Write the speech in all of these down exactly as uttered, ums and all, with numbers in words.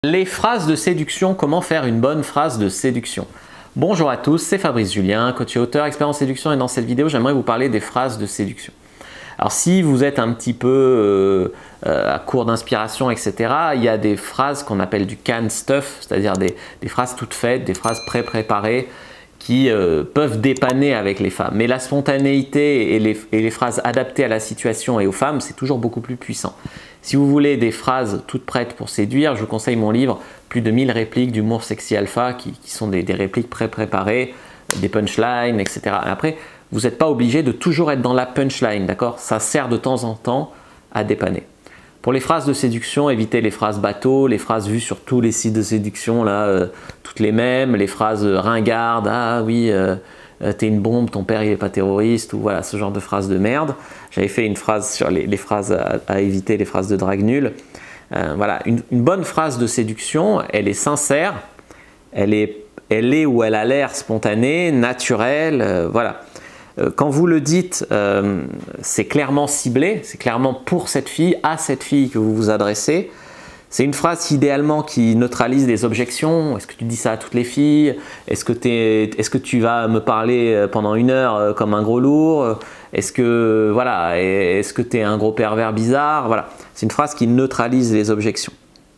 Les phrases de séduction, comment faire une bonne phrase de séduction? Bonjour à tous, c'est Fabrice Julien, coach et auteur, expert en séduction, et dans cette vidéo, j'aimerais vous parler des phrases de séduction. Alors si vous êtes un petit peu euh, euh, à court d'inspiration, et cetera, il y a des phrases qu'on appelle du canned stuff, c'est-à-dire des, des phrases toutes faites, des phrases pré-préparées qui euh, peuvent dépanner avec les femmes. Mais la spontanéité et les, et les phrases adaptées à la situation et aux femmes, c'est toujours beaucoup plus puissant. Si vous voulez des phrases toutes prêtes pour séduire, je vous conseille mon livre « Plus de mille répliques d'humour sexy alpha » qui, qui sont des, des répliques pré-préparées, des punchlines, et cetera. Après, vous n'êtes pas obligé de toujours être dans la punchline, d'accord? Ça sert de temps en temps à dépanner. Pour les phrases de séduction, évitez les phrases bateau, les phrases vues sur tous les sites de séduction, là, euh, toutes les mêmes, les phrases ringardes, ah oui, euh, euh, t'es une bombe, ton père il est pas terroriste, ou voilà, ce genre de phrases de merde. J'avais fait une phrase sur les, les phrases à, à éviter, les phrases de drague nulle. Euh, voilà, une, une bonne phrase de séduction, elle est sincère, elle est, elle est ou elle a l'air spontanée, naturelle, euh, voilà. Quand vous le dites, euh, c'est clairement ciblé, c'est clairement pour cette fille, à cette fille que vous vous adressez. C'est une phrase idéalement qui neutralise les objections. Est-ce que tu dis ça à toutes les filles? Est-ce que, t'es, est-ce que tu vas me parler pendant une heure comme un gros lourd? Est-ce que voilà, est-ce que tu es un gros pervers bizarre? Voilà, c'est une phrase qui neutralise les objections.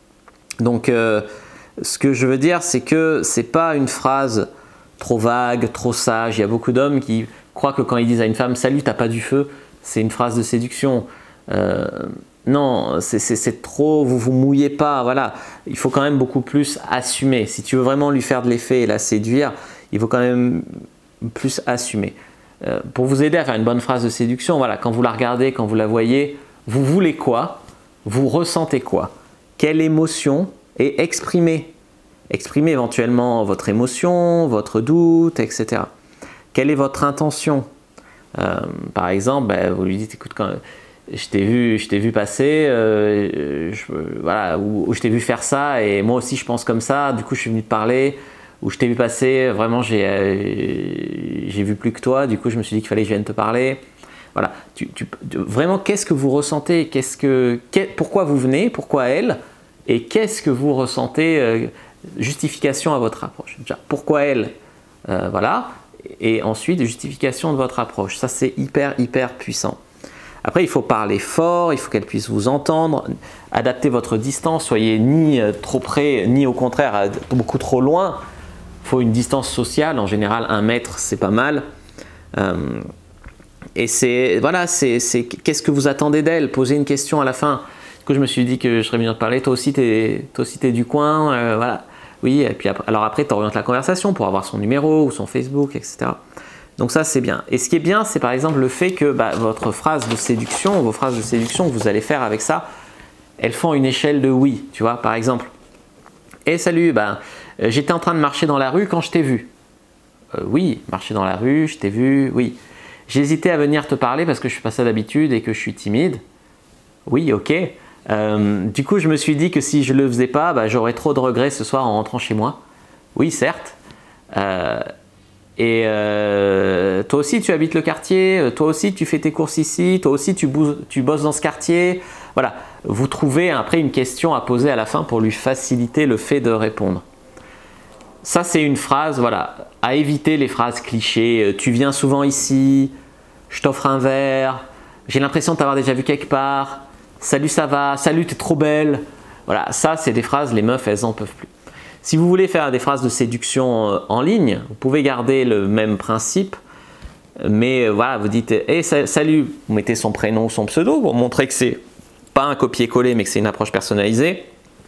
Donc, euh, ce que je veux dire, c'est que c'est pas une phrase trop vague, trop sage. Il y a beaucoup d'hommes qui croient que quand ils disent à une femme « Salut, t'as pas du feu », c'est une phrase de séduction. Euh, non, c'est trop, vous vous mouillez pas, voilà. Il faut quand même beaucoup plus assumer. Si tu veux vraiment lui faire de l'effet et la séduire, il faut quand même plus assumer. Euh, pour vous aider à faire une bonne phrase de séduction, voilà, quand vous la regardez, quand vous la voyez, vous voulez quoi? Vous ressentez quoi? Quelle émotion? Et exprimez. Exprimez éventuellement votre émotion, votre doute, et cetera. Quelle est votre intention? euh, Par exemple, ben, vous lui dites, écoute, quand je t'ai vu, je t'ai vu passer, euh, je, voilà, ou, ou je t'ai vu faire ça, et moi aussi je pense comme ça, du coup je suis venu te parler, ou je t'ai vu passer, vraiment j'ai euh, j'ai vu plus que toi, du coup je me suis dit qu'il fallait que je vienne te parler. Voilà, tu, tu, vraiment qu'est-ce que vous ressentez, qu'est-ce que, qu'est, pourquoi vous venez, pourquoi elle, et qu'est-ce que vous ressentez, euh, justification à votre approche. Déjà, pourquoi elle, euh, voilà. Et ensuite, justification de votre approche. Ça, c'est hyper, hyper puissant. Après, il faut parler fort, il faut qu'elle puisse vous entendre, adapter votre distance, soyez ni trop près, ni au contraire beaucoup trop loin. Il faut une distance sociale, en général, un mètre, c'est pas mal. Euh, et c'est, voilà, c'est, c'est qu'est-ce que vous attendez d'elle? Posez une question à la fin. Du coup, je me suis dit que je serais venu te parler, toi aussi, t'es, toi aussi, t'es du coin, euh, voilà. Oui, et puis après, alors après, tu orientes la conversation pour avoir son numéro ou son Facebook, et cetera. Donc ça, c'est bien. Et ce qui est bien, c'est par exemple le fait que bah, votre phrase de séduction, vos phrases de séduction que vous allez faire avec ça, elles font une échelle de oui. Tu vois, par exemple, « Hey, salut, bah, j'étais en train de marcher dans la rue quand je t'ai vu. Euh, » Oui, marcher dans la rue, je t'ai vu, oui. « J'hésitais à venir te parler parce que je suis pas ça d'habitude et que je suis timide. » Oui, ok. Euh, du coup, je me suis dit que si je ne le faisais pas, bah, j'aurais trop de regrets ce soir en rentrant chez moi. Oui, certes. Euh, et euh, toi aussi, tu habites le quartier. Toi aussi, tu fais tes courses ici. Toi aussi, tu, tu bosses dans ce quartier. Voilà. Vous trouvez après une question à poser à la fin pour lui faciliter le fait de répondre. Ça, c'est une phrase, voilà, à éviter les phrases clichés. Tu viens souvent ici. Je t'offre un verre. J'ai l'impression de t'avoir déjà vu quelque part. Salut, ça va? Salut, t'es trop belle. Voilà, ça, c'est des phrases, les meufs, elles n'en peuvent plus. Si vous voulez faire des phrases de séduction en ligne, vous pouvez garder le même principe, mais voilà, vous dites hey, salut, vous mettez son prénom ou son pseudo pour montrer que c'est pas un copier-coller, mais que c'est une approche personnalisée.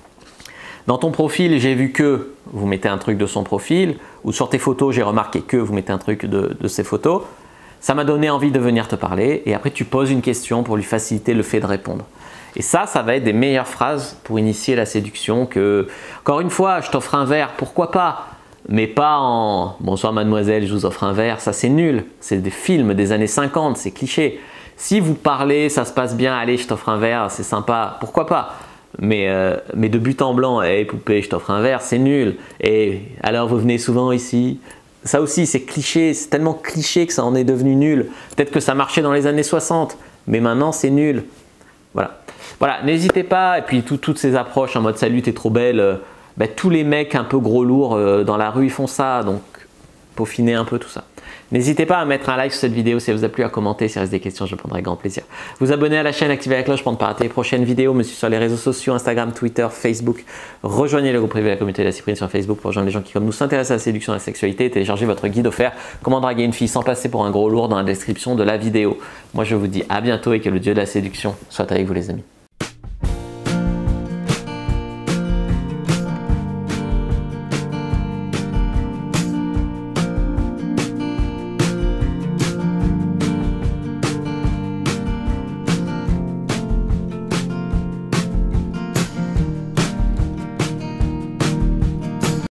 Dans ton profil, j'ai vu que, vous mettez un truc de son profil, ou sur tes photos, j'ai remarqué que, vous mettez un truc de, de ses photos. Ça m'a donné envie de venir te parler, et après tu poses une question pour lui faciliter le fait de répondre. Et ça, ça va être des meilleures phrases pour initier la séduction que, encore une fois, je t'offre un verre, pourquoi pas? Mais pas en « bonsoir mademoiselle, je vous offre un verre », ça c'est nul. C'est des films des années cinquante, c'est cliché. Si vous parlez, ça se passe bien, allez, je t'offre un verre, c'est sympa, pourquoi pas? Mais, euh, mais de but en blanc, hé hey, poupée, je t'offre un verre, c'est nul. Et alors vous venez souvent ici? Ça aussi, c'est cliché, c'est tellement cliché que ça en est devenu nul. Peut-être que ça marchait dans les années soixante, mais maintenant c'est nul. Voilà. voilà, n'hésitez pas, et puis tout, toutes ces approches en mode salut, t'es trop belle, euh, bah, tous les mecs un peu gros lourds euh, dans la rue, ils font ça, donc peaufiner un peu tout ça. N'hésitez pas à mettre un like sur cette vidéo si elle vous a plu, à commenter, s'il reste des questions, je répondrai avec grand plaisir. Vous abonner à la chaîne, activer la cloche pour ne pas rater les prochaines vidéos, me suivre sur les réseaux sociaux, Instagram, Twitter, Facebook. Rejoignez le groupe privé de la communauté de la Cyprine sur Facebook pour rejoindre les gens qui, comme nous, s'intéressent à la séduction et à la sexualité. Téléchargez votre guide offert Comment draguer une fille sans passer pour un gros lourd dans la description de la vidéo. Moi, je vous dis à bientôt et que le dieu de la séduction soit avec vous, les amis.